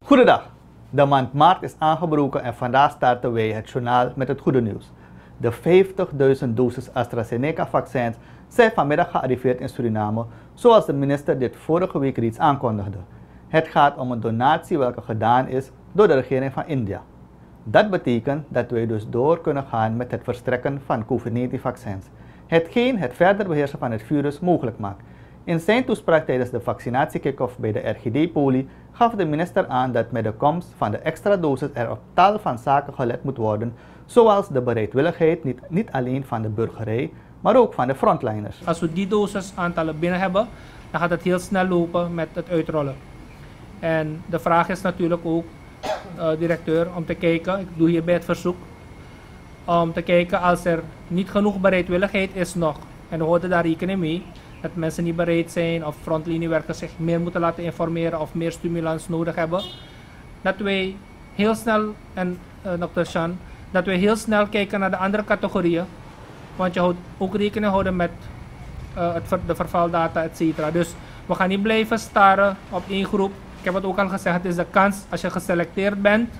Goedendag. De maand maart is aangebroken en vandaag starten wij het journaal met het goede nieuws. De 50.000 doses AstraZeneca-vaccins zijn vanmiddag gearriveerd in Suriname, zoals de minister dit vorige week reeds aankondigde. Het gaat om een donatie welke gedaan is door de regering van India. Dat betekent dat wij dus door kunnen gaan met het verstrekken van COVID-19-vaccins, hetgeen het verder beheersen van het virus mogelijk maakt. In zijn toespraak tijdens de vaccinatie-kick-off bij de RGD-poli gaf de minister aan dat met de komst van de extra dosis er op tal van zaken gelet moet worden, zoals de bereidwilligheid niet alleen van de burgerij, maar ook van de frontliners. Als we die dosisaantallen binnen hebben, dan gaat het heel snel lopen met het uitrollen. En de vraag is natuurlijk ook, directeur, om te kijken, ik doe hierbij het verzoek, om te kijken als er niet genoeg bereidwilligheid is nog, en we houden daar rekening mee, dat mensen niet bereid zijn of frontliniewerkers zich meer moeten laten informeren of meer stimulans nodig hebben, dat wij heel snel, en Dr. Chan, dat wij heel snel kijken naar de andere categorieën, want je houdt ook rekening houden met de vervaldata, etc. Dus we gaan niet blijven staren op één groep. Ik heb het ook al gezegd, het is de kans, als je geselecteerd bent,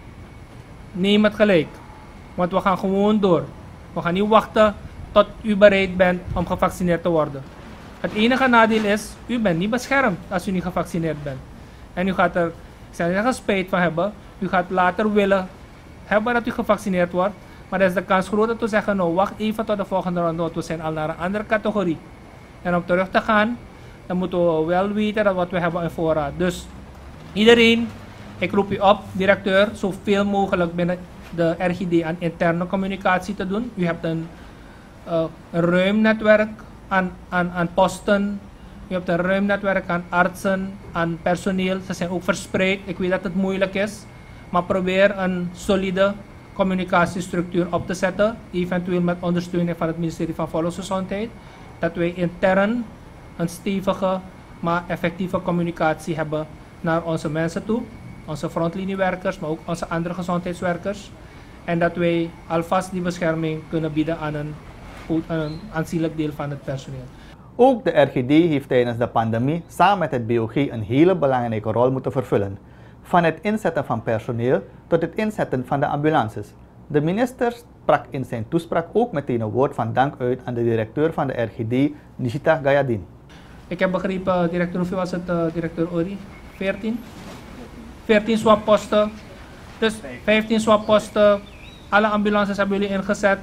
neem het gelijk. Want we gaan gewoon door. We gaan niet wachten tot u bereid bent om gevaccineerd te worden. Het enige nadeel is, u bent niet beschermd als u niet gevaccineerd bent. En u gaat er, ik zou zeggen, spijt van hebben. U gaat later willen hebben dat u gevaccineerd wordt. Maar dan is de kans groter te zeggen, nou wacht even tot de volgende ronde, want we zijn al naar een andere categorie. En om terug te gaan, dan moeten we wel weten dat wat we hebben in voorraad. Dus iedereen, ik roep u op, directeur, zoveel mogelijk binnen de RGD aan interne communicatie te doen. U hebt een ruim netwerk aan posten. U hebt een ruim netwerk aan artsen, aan personeel. Ze zijn ook verspreid. Ik weet dat het moeilijk is. Maar probeer een solide communicatiestructuur op te zetten. Eventueel met ondersteuning van het ministerie van Volksgezondheid. Dat wij intern een stevige, maar effectieve communicatie hebben naar onze mensen toe. Onze frontliniewerkers, maar ook onze andere gezondheidswerkers. En dat wij alvast die bescherming kunnen bieden aan een aanzienlijk deel van het personeel. Ook de RGD heeft tijdens de pandemie samen met het BOG een hele belangrijke rol moeten vervullen. Van het inzetten van personeel tot het inzetten van de ambulances. De minister sprak in zijn toespraak ook meteen een woord van dank uit aan de directeur van de RGD, Nishita Gayadin. Ik heb begrepen, directeur, hoeveel was het, directeur Ori? 14? 14 swapposten. Dus 15 swapposten. Alle ambulances hebben jullie ingezet.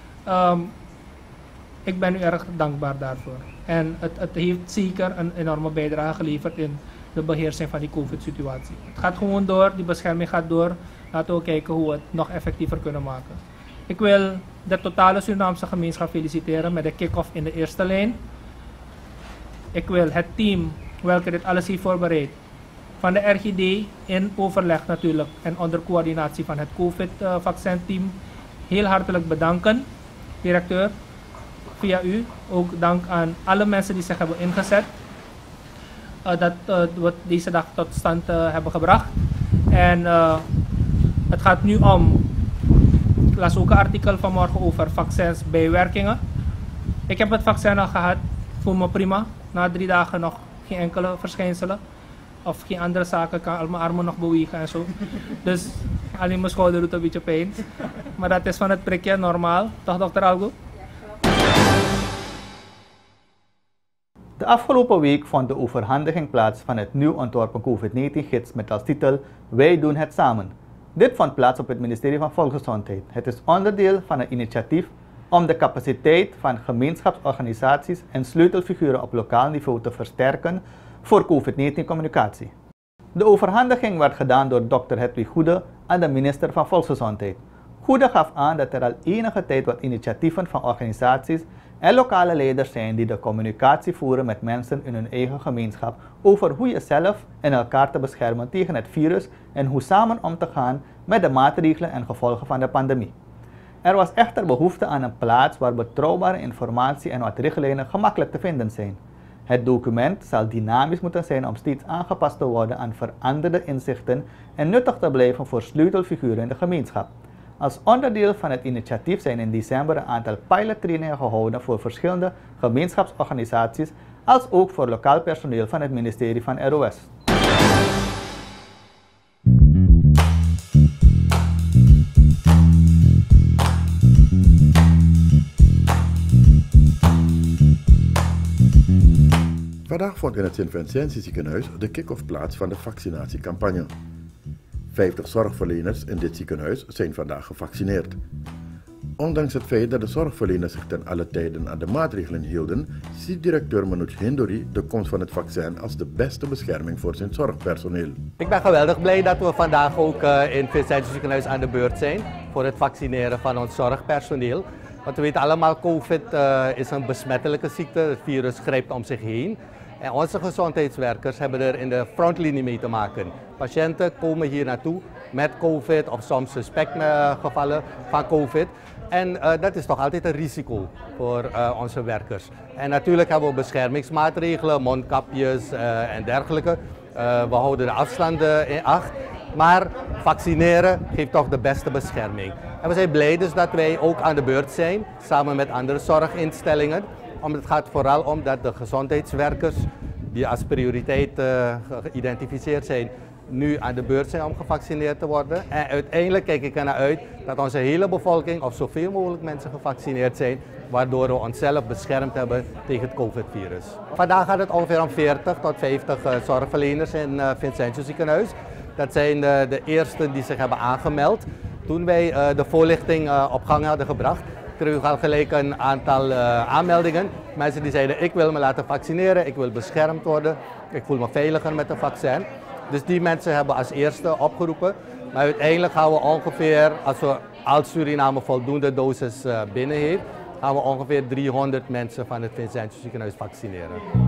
Ik ben u erg dankbaar daarvoor. En het heeft zeker een enorme bijdrage geleverd in de beheersing van die COVID-situatie. Het gaat gewoon door, die bescherming gaat door. Laten we kijken hoe we het nog effectiever kunnen maken. Ik wil de totale Surinaamse gemeenschap feliciteren met de kick-off in de eerste lijn. Ik wil het team, welke dit alles heeft voorbereid, van de RGD in overleg natuurlijk en onder coördinatie van het COVID-vaccin-team, heel hartelijk bedanken. Directeur, via u ook dank aan alle mensen die zich hebben ingezet. Dat we deze dag tot stand hebben gebracht. En het gaat nu om, ik las ook een artikel vanmorgen over vaccins bijwerkingen. Ik heb het vaccin al gehad, voel me prima. Na 3 dagen nog geen enkele verschijnselen. Of geen andere zaken, kan al mijn armen nog bewegen en zo. Dus alleen mijn schouder doet een beetje pijn. Maar dat is van het prikje normaal, toch dokter Algo? De afgelopen week vond de overhandiging plaats van het nieuw ontworpen COVID-19-gids met als titel Wij doen het samen. Dit vond plaats op het ministerie van Volksgezondheid. Het is onderdeel van een initiatief om de capaciteit van gemeenschapsorganisaties en sleutelfiguren op lokaal niveau te versterken voor COVID-19-communicatie. De overhandiging werd gedaan door Dr. Hedwig Goede aan de minister van Volksgezondheid. Goede gaf aan dat er al enige tijd wat initiatieven van organisaties en lokale leiders zijn die de communicatie voeren met mensen in hun eigen gemeenschap over hoe je zelf en elkaar te beschermen tegen het virus en hoe samen om te gaan met de maatregelen en gevolgen van de pandemie. Er was echter behoefte aan een plaats waar betrouwbare informatie en wat richtlijnen gemakkelijk te vinden zijn. Het document zal dynamisch moeten zijn om steeds aangepast te worden aan veranderde inzichten en nuttig te blijven voor sleutelfiguren in de gemeenschap. Als onderdeel van het initiatief zijn in december een aantal pilottrainingen gehouden voor verschillende gemeenschapsorganisaties, als ook voor lokaal personeel van het ministerie van ROS. Vandaag vond in het Sint-Vincentius ziekenhuis de kick-off plaats van de vaccinatiecampagne. 50 zorgverleners in dit ziekenhuis zijn vandaag gevaccineerd. Ondanks het feit dat de zorgverleners zich ten alle tijden aan de maatregelen hielden, ziet directeur Manoj Hindori de komst van het vaccin als de beste bescherming voor zijn zorgpersoneel. Ik ben geweldig blij dat we vandaag ook in het Vincentius ziekenhuis aan de beurt zijn voor het vaccineren van ons zorgpersoneel. Want we weten allemaal, COVID is een besmettelijke ziekte, het virus grijpt om zich heen. En onze gezondheidswerkers hebben er in de frontlinie mee te maken. Patiënten komen hier naartoe met COVID of soms suspecte gevallen van COVID. En dat is toch altijd een risico voor onze werkers. En natuurlijk hebben we beschermingsmaatregelen, mondkapjes en dergelijke. We houden de afstanden in acht. Maar vaccineren geeft toch de beste bescherming. En we zijn blij dus dat wij ook aan de beurt zijn, samen met andere zorginstellingen. Omdat het gaat vooral om dat de gezondheidswerkers, die als prioriteit geïdentificeerd zijn, nu aan de beurt zijn om gevaccineerd te worden. En uiteindelijk kijk ik ernaar uit dat onze hele bevolking of zoveel mogelijk mensen gevaccineerd zijn, waardoor we onszelf beschermd hebben tegen het COVID-virus. Vandaag gaat het ongeveer om 40 tot 50 zorgverleners in het Vincentius ziekenhuis. Dat zijn de eerste die zich hebben aangemeld. Toen wij de voorlichting op gang hadden gebracht, kregen we al gelijk een aantal aanmeldingen. Mensen die zeiden, ik wil me laten vaccineren, ik wil beschermd worden, ik voel me veiliger met een vaccin. Dus die mensen hebben als eerste opgeroepen. Maar uiteindelijk gaan we ongeveer, als Suriname voldoende dosis binnen heeft, gaan we ongeveer 300 mensen van het Vincentius ziekenhuis vaccineren.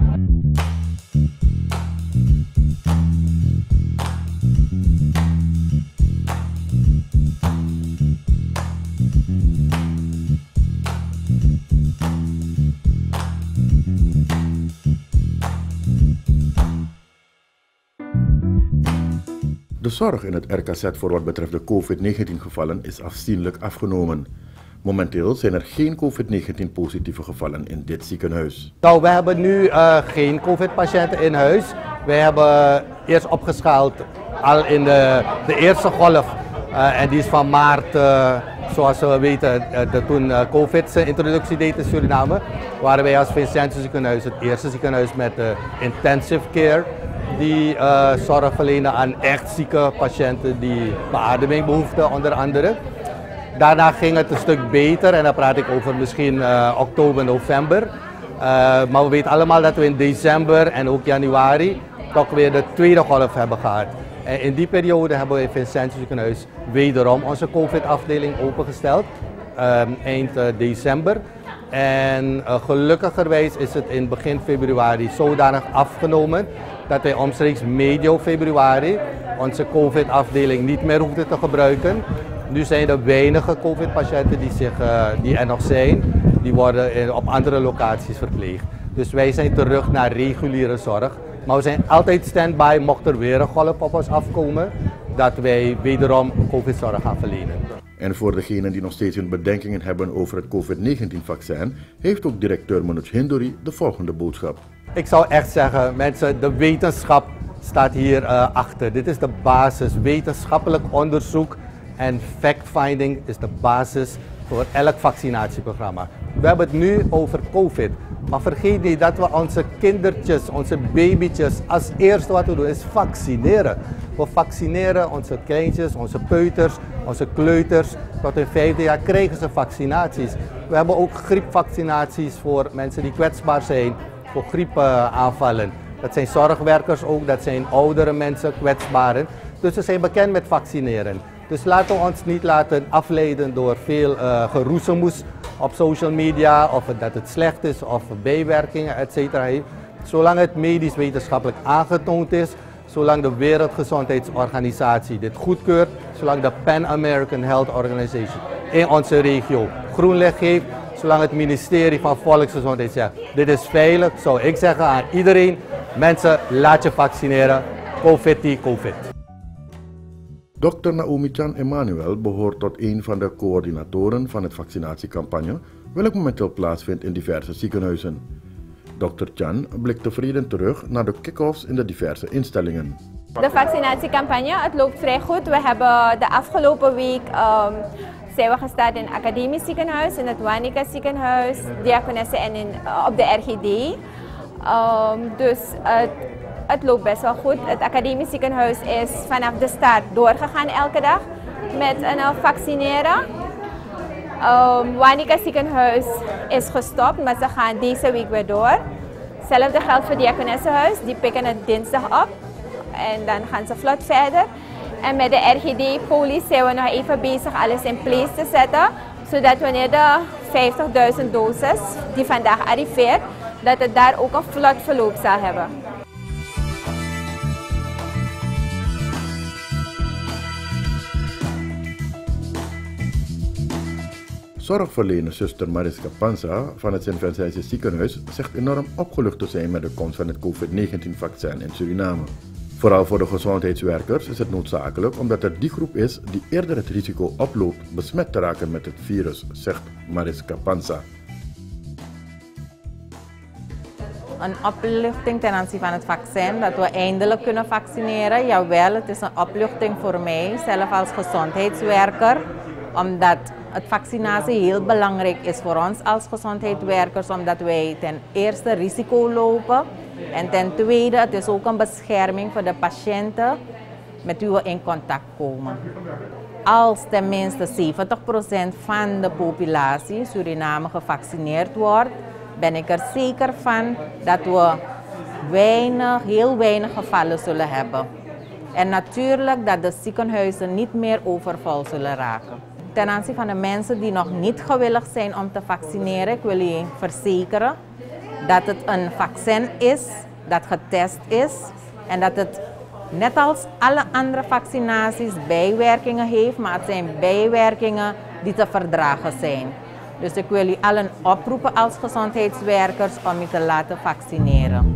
De zorg in het RKZ voor wat betreft de COVID-19 gevallen is afzienlijk afgenomen. Momenteel zijn er geen COVID-19 positieve gevallen in dit ziekenhuis. Nou, we hebben nu geen COVID-patiënten in huis. Wij hebben eerst opgeschaald al in de eerste golf. En die is van maart, zoals we weten, toen COVID zijn introductie deed in Suriname, waren wij als Vincentius ziekenhuis het eerste ziekenhuis met intensive care. Die zorg verlenen aan echt zieke patiënten die beademing behoeften, onder andere. Daarna ging het een stuk beter en dan praat ik over misschien oktober, november. Maar we weten allemaal dat we in december en ook januari toch weer de tweede golf hebben gehad. En in die periode hebben we in Vincentius ziekenhuis wederom onze COVID-afdeling opengesteld, eind december. En gelukkigerwijs is het in begin februari zodanig afgenomen dat wij omstreeks medio februari onze COVID-afdeling niet meer hoefden te gebruiken. Nu zijn er weinige COVID-patiënten die er nog zijn, die worden op andere locaties verpleegd. Dus wij zijn terug naar reguliere zorg. Maar we zijn altijd stand-by mocht er weer een golf op ons afkomen, dat wij wederom COVID-zorg gaan verlenen. En voor degenen die nog steeds hun bedenkingen hebben over het COVID-19-vaccin, heeft ook directeur Manoj Hindori de volgende boodschap. Ik zou echt zeggen, mensen, de wetenschap staat hier achter. Dit is de basis. Wetenschappelijk onderzoek en fact-finding is de basis voor elk vaccinatieprogramma. We hebben het nu over COVID. Maar vergeet niet dat we onze kindertjes, onze babytjes, als eerste wat we doen is vaccineren. We vaccineren onze kleintjes, onze peuters, onze kleuters. Tot hun 5e jaar krijgen ze vaccinaties. We hebben ook griepvaccinaties voor mensen die kwetsbaar zijn voor griepaanvallen. Dat zijn zorgwerkers ook, dat zijn oudere mensen, kwetsbaren. Dus ze zijn bekend met vaccineren. Dus laten we ons niet laten afleiden door veel geroezemoes op social media, of dat het slecht is, of bijwerkingen, etc. Zolang het medisch wetenschappelijk aangetoond is, zolang de Wereldgezondheidsorganisatie dit goedkeurt, zolang de Pan American Health Organization in onze regio groen licht geeft, zolang het ministerie van Volksgezondheid zegt, dit is veilig, zou ik zeggen aan iedereen, mensen, laat je vaccineren, COVID. Dr. Naomi Chan Emmanuel behoort tot een van de coördinatoren van het vaccinatiecampagne, welk momenteel plaatsvindt in diverse ziekenhuizen. Dr. Chan blikt tevreden terug naar de kick-offs in de diverse instellingen. De vaccinatiecampagne, het loopt vrij goed. We hebben de afgelopen week zijn we gestart in het Academisch Ziekenhuis, in het Wanica Ziekenhuis, Diakonesse en op de RGD. Dus het loopt best wel goed. Het academisch ziekenhuis is vanaf de start doorgegaan elke dag met een vaccineren. Wanica ziekenhuis is gestopt, maar ze gaan deze week weer door. Hetzelfde geldt voor het Diakonessenhuis, die pikken het dinsdag op en dan gaan ze vlot verder. En met de RGD-police zijn we nog even bezig alles in place te zetten, zodat wanneer de 50.000 doses die vandaag arriveert, dat het daar ook een vlot verloop zal hebben. Zorgverlener zuster Mariska Panza van het Sint-Vincentius ziekenhuis zegt enorm opgelucht te zijn met de komst van het COVID-19-vaccin in Suriname. Vooral voor de gezondheidswerkers is het noodzakelijk omdat het die groep is die eerder het risico oploopt besmet te raken met het virus, zegt Mariska Panza. Een opluchting ten aanzien van het vaccin, dat we eindelijk kunnen vaccineren. Jawel, het is een opluchting voor mij, zelf als gezondheidswerker, omdat het vaccinatie heel belangrijk is voor ons als gezondheidswerkers, omdat wij ten eerste risico lopen en ten tweede het is ook een bescherming voor de patiënten met wie we in contact komen. Als tenminste 70% van de populatie Suriname gevaccineerd wordt, ben ik er zeker van dat we heel weinig gevallen zullen hebben. En natuurlijk dat de ziekenhuizen niet meer overvol zullen raken. Ten aanzien van de mensen die nog niet gewillig zijn om te vaccineren, ik wil je verzekeren dat het een vaccin is dat getest is en dat het net als alle andere vaccinaties bijwerkingen heeft, maar het zijn bijwerkingen die te verdragen zijn. Dus ik wil u allen oproepen als gezondheidswerkers om je te laten vaccineren.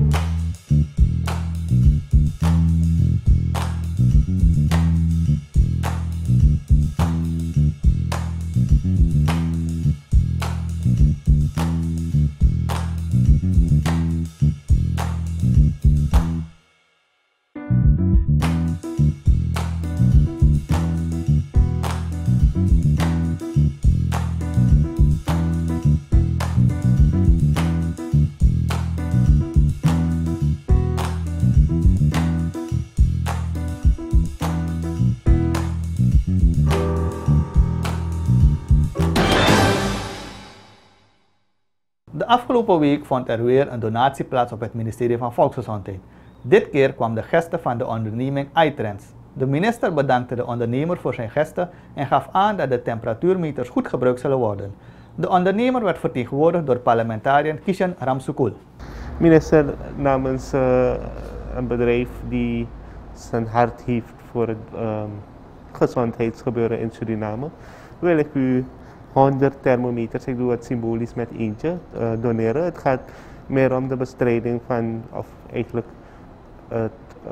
De afgelopen week vond er weer een donatie plaats op het ministerie van Volksgezondheid. Dit keer kwam de geste van de onderneming iTrends. De minister bedankte de ondernemer voor zijn gesten en gaf aan dat de temperatuurmeters goed gebruikt zullen worden. De ondernemer werd vertegenwoordigd door parlementariër Kishan Ramsukul. Minister, namens een bedrijf die zijn hart heeft voor het gezondheidsgebeuren in Suriname, wil ik u 100 thermometers, ik doe het symbolisch met eentje, doneren. Het gaat meer om de bestrijding van, of eigenlijk het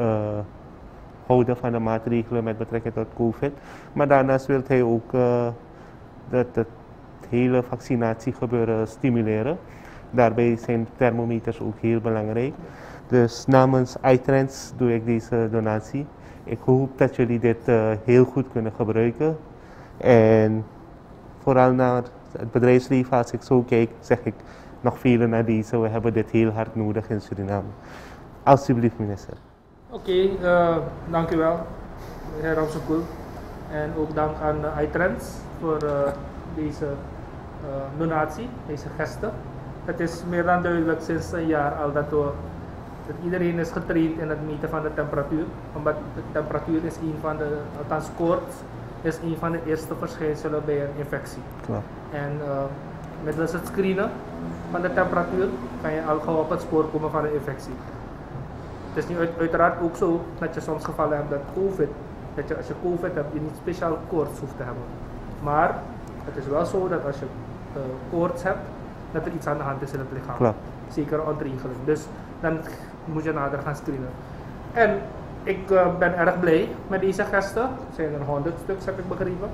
houden van de maatregelen met betrekking tot COVID. Maar daarnaast wil hij ook het hele vaccinatiegebeuren stimuleren. Daarbij zijn thermometers ook heel belangrijk. Dus namens iTrends doe ik deze donatie. Ik hoop dat jullie dit heel goed kunnen gebruiken. En vooral naar het bedrijfsleven, als ik zo kijk, zeg ik nog vele naar deze. We hebben dit heel hard nodig in Suriname. Alsjeblieft, minister. Oké, dank u wel, heer Ramsukul. En ook dank aan iTrends voor deze donatie, deze gesten. Het is meer dan duidelijk sinds een jaar al dat iedereen is getraind in het meten van de temperatuur. Omdat de temperatuur is een van de, althans koorts, is een van de eerste verschijnselen bij een infectie. Klopt. En middels het screenen van de temperatuur kan je al gauw op het spoor komen van de infectie. Het is nu uiteraard ook zo dat je soms gevallen hebt dat je als je COVID hebt, je niet speciaal koorts hoeft te hebben. Maar het is wel zo dat als je koorts hebt, dat er iets aan de hand is in het lichaam. Klopt. Zeker ontregeling. Dus dan moet je nader gaan screenen. En ik ben erg blij met deze gesten. Er zijn er 100 stuks, heb ik begrepen.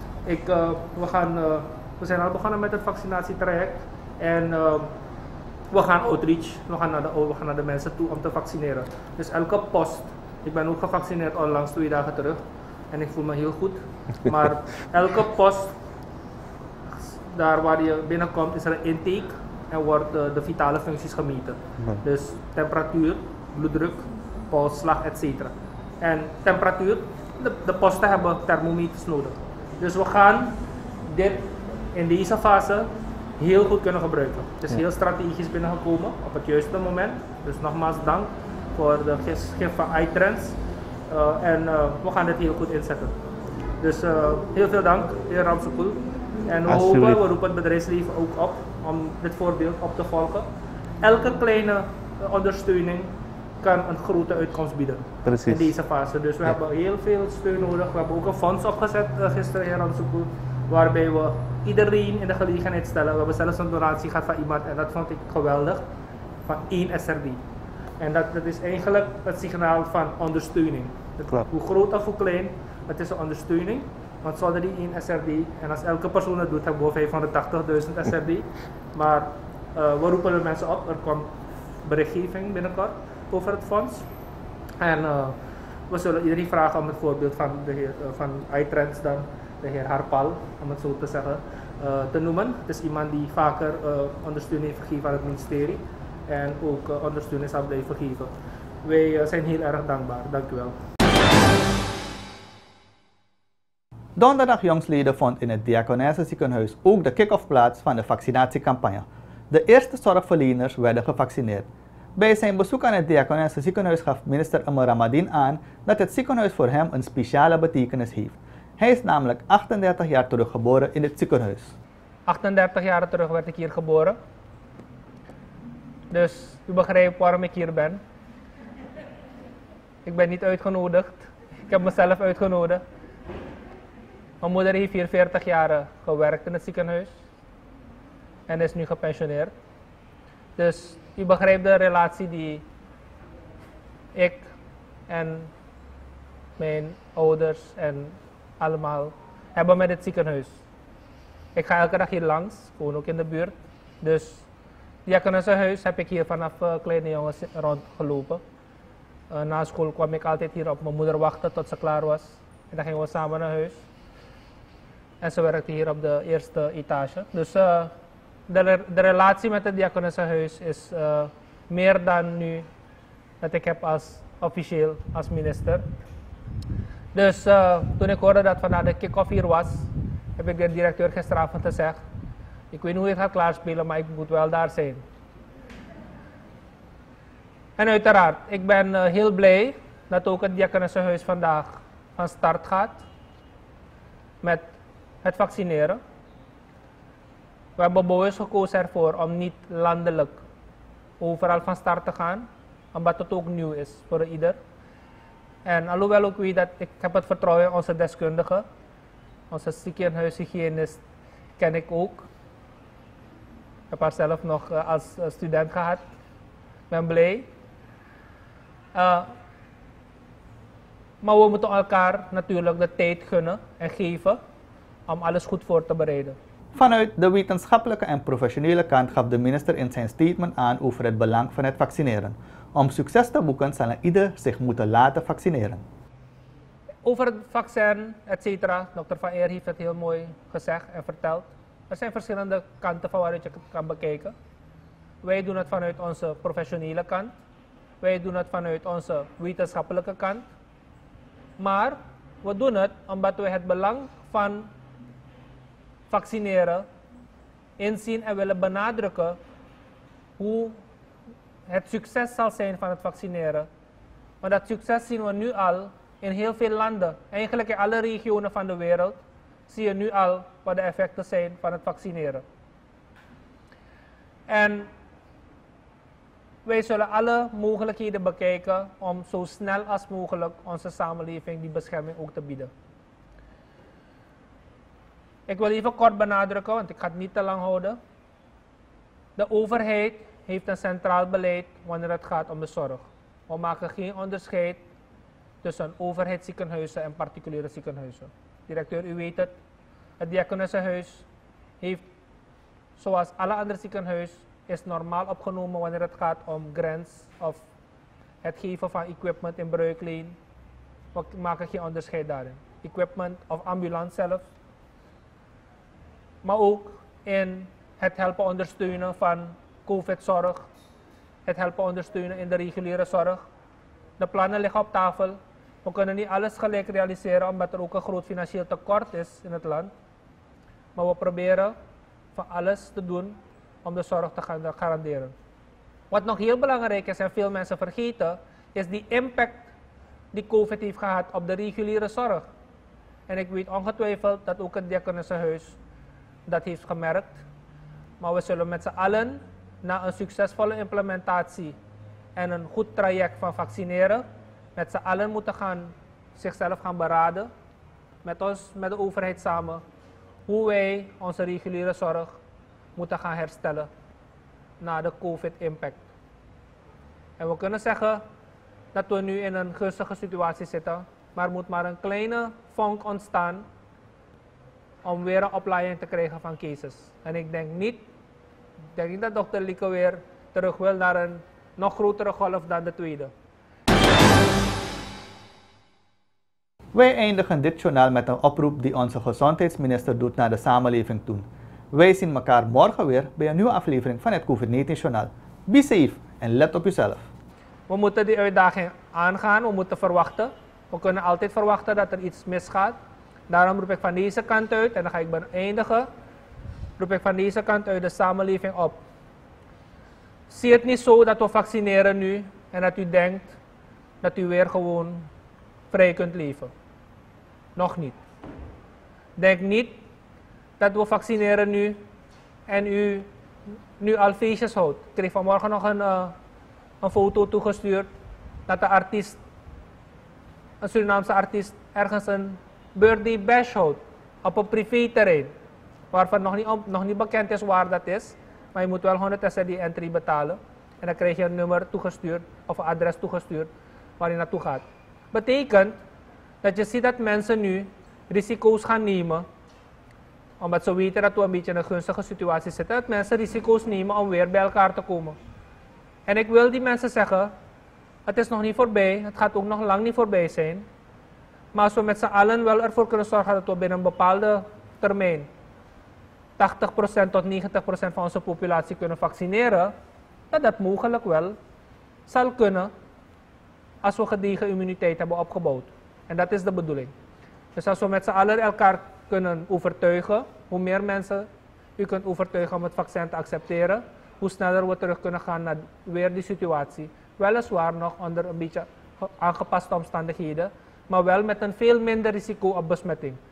We zijn al begonnen met het vaccinatietraject. En we gaan outreach, we gaan naar de mensen toe om te vaccineren. Dus elke post, ik ben ook gevaccineerd onlangs 2 dagen terug. En ik voel me heel goed. Maar elke post, daar waar je binnenkomt, is er een intake. en wordt de vitale functies gemeten. Dus temperatuur, bloeddruk, polsslag, etc. En temperatuur, de posten hebben thermometers nodig. Dus we gaan dit in deze fase heel goed kunnen gebruiken. Het is heel strategisch binnengekomen op het juiste moment. Dus nogmaals dank voor de gif van iTrends. We gaan dit heel goed inzetten. Dus heel veel dank, heer Ramsepoel. En we roepen het bedrijfsleven ook op om dit voorbeeld op te volgen. Elke kleine ondersteuning kan een grote uitkomst bieden. Precies. In deze fase. Dus we hebben heel veel steun nodig. We hebben ook een fonds opgezet gisteren, heer Ramsepoel, waarbij we iedereen in de gelegenheid stellen. We hebben zelfs een donatie gehad van iemand en dat vond ik geweldig, van 1 SRD. En dat is eigenlijk het signaal van ondersteuning. Hoe groot of hoe klein, het is een ondersteuning. Want zonder die 1 SRD, en als elke persoon het doet, hebben we 580.000 SRD. Maar we roepen de mensen op, er komt berichtgeving binnenkort over het fonds. En we zullen iedereen vragen om het voorbeeld van de heer van iTrends dan, de heer Harpal, om het zo te zeggen, te noemen. Het is iemand die vaker ondersteuning heeft gegeven aan het ministerie en ook ondersteuning zal blijven geven. Wij zijn heel erg dankbaar. Dank u wel. Donderdag jongsleden vond in het Diakonesse ziekenhuis ook de kick-off plaats van de vaccinatiecampagne. De eerste zorgverleners werden gevaccineerd. Bij zijn bezoek aan het Diakonesse ziekenhuis gaf minister Amar Ramadien aan dat het ziekenhuis voor hem een speciale betekenis heeft. Hij is namelijk 38 jaar terug geboren in het ziekenhuis. 38 jaar terug werd ik hier geboren. Dus u begrijpt waarom ik hier ben. Ik ben niet uitgenodigd. Ik heb mezelf uitgenodigd. Mijn moeder heeft hier 40 jaar gewerkt in het ziekenhuis. En is nu gepensioneerd. Dus u begrijpt de relatie die ik en mijn ouders en allemaal hebben met het ziekenhuis. Ik ga elke dag hier langs, gewoon ook in de buurt. Dus Diakonessenhuis heb ik hier vanaf kleine jongens rondgelopen. Na school kwam ik altijd hier op mijn moeder wachten tot ze klaar was. En dan gingen we samen naar huis. En ze werkte hier op de eerste etage. Dus de relatie met het Diakonessenhuis is meer dan nu dat ik heb als officieel als minister. Dus toen ik hoorde dat vandaag de kick-off hier was, heb ik de directeur gisteravond gezegd, ik weet niet hoe je het gaat klaarspelen, maar ik moet wel daar zijn. En uiteraard, ik ben heel blij dat ook het Diakonessenhuis vandaag van start gaat met het vaccineren. We hebben bewust gekozen ervoor om niet landelijk overal van start te gaan, omdat het ook nieuw is voor ieder. En alhoewel ook weet dat ik heb het vertrouwen in onze deskundigen, onze ziekenhuishygiënist ken ik ook. Ik heb haar zelf nog als student gehad. Ik ben blij. Maar we moeten elkaar natuurlijk de tijd gunnen en geven om alles goed voor te bereiden. Vanuit de wetenschappelijke en professionele kant gaf de minister in zijn statement aan over het belang van het vaccineren. Om succes te boeken zal ieder zich moeten laten vaccineren. Over het vaccin, etc. Dr. Van Eer heeft het heel mooi gezegd en verteld. Er zijn verschillende kanten van waaruit je het kan bekijken. Wij doen het vanuit onze professionele kant. Wij doen het vanuit onze wetenschappelijke kant. Maar we doen het omdat we het belang van vaccineren inzien en willen benadrukken hoe het succes zal zijn van het vaccineren. Want dat succes zien we nu al in heel veel landen. Eigenlijk in alle regionen van de wereld zie je nu al wat de effecten zijn van het vaccineren. En wij zullen alle mogelijkheden bekijken om zo snel als mogelijk onze samenleving die bescherming ook te bieden. Ik wil even kort benadrukken, want ik ga het niet te lang houden. De overheid heeft een centraal beleid wanneer het gaat om de zorg. We maken geen onderscheid tussen overheidsziekenhuizen en particuliere ziekenhuizen. Directeur, u weet het. Het Diakonessenhuis heeft, zoals alle andere ziekenhuizen, is normaal opgenomen wanneer het gaat om grants of het geven van equipment in bruikleen. We maken geen onderscheid daarin. Equipment of ambulance zelf. Maar ook in het helpen ondersteunen van COVID-zorg, het helpen ondersteunen in de reguliere zorg. De plannen liggen op tafel. We kunnen niet alles gelijk realiseren omdat er ook een groot financieel tekort is in het land. Maar we proberen van alles te doen om de zorg te gaan garanderen. Wat nog heel belangrijk is en veel mensen vergeten, is die impact die COVID heeft gehad op de reguliere zorg. En ik weet ongetwijfeld dat ook het Diakonessenhuis dat heeft gemerkt. Maar we zullen met z'n allen na een succesvolle implementatie en een goed traject van vaccineren, met z'n allen moeten zichzelf gaan beraden, met de overheid samen, hoe wij onze reguliere zorg moeten gaan herstellen na de COVID-impact. En we kunnen zeggen dat we nu in een gunstige situatie zitten, maar er moet maar een kleine vonk ontstaan om weer een oplaaiing te krijgen van cases. En ik denk niet dat dokter Lieke weer terug wil naar een nog grotere golf dan de tweede. Wij eindigen dit journaal met een oproep die onze gezondheidsminister doet naar de samenleving toe. Wij zien elkaar morgen weer bij een nieuwe aflevering van het COVID-19-journaal. Be safe en let op jezelf. We moeten die uitdaging aangaan, we moeten verwachten. We kunnen altijd verwachten dat er iets misgaat. Daarom roep ik van deze kant uit, en dan ga ik beëindigen, roep ik van deze kant uit de samenleving op. Zie het niet zo dat we vaccineren nu en dat u denkt dat u weer gewoon vrij kunt leven. Nog niet. Denk niet dat we vaccineren nu en u nu al feestjes houdt. Ik kreeg vanmorgen nog een foto toegestuurd dat de artiest, een Surinaamse artiest, ergens een birthday bash houdt op een privéterrein, waarvan nog niet bekend is waar dat is, maar je moet wel 100 SRD-entry betalen en dan krijg je een nummer toegestuurd of een adres toegestuurd waar je naartoe gaat. Betekent dat je ziet dat mensen nu risico's gaan nemen, omdat ze weten dat we een beetje in een gunstige situatie zitten, dat mensen risico's nemen om weer bij elkaar te komen. En ik wil die mensen zeggen, het is nog niet voorbij, het gaat ook nog lang niet voorbij zijn. Maar als we met z'n allen wel ervoor kunnen zorgen dat we binnen een bepaalde termijn 80% tot 90% van onze populatie kunnen vaccineren, dat mogelijk wel zal kunnen als we gedegen immuniteit hebben opgebouwd. En dat is de bedoeling. Dus als we met z'n allen elkaar kunnen overtuigen, hoe meer mensen u kunt overtuigen om het vaccin te accepteren, hoe sneller we terug kunnen gaan naar weer die situatie. Weliswaar nog onder een beetje aangepaste omstandigheden, maar wel met een veel minder risico op besmetting.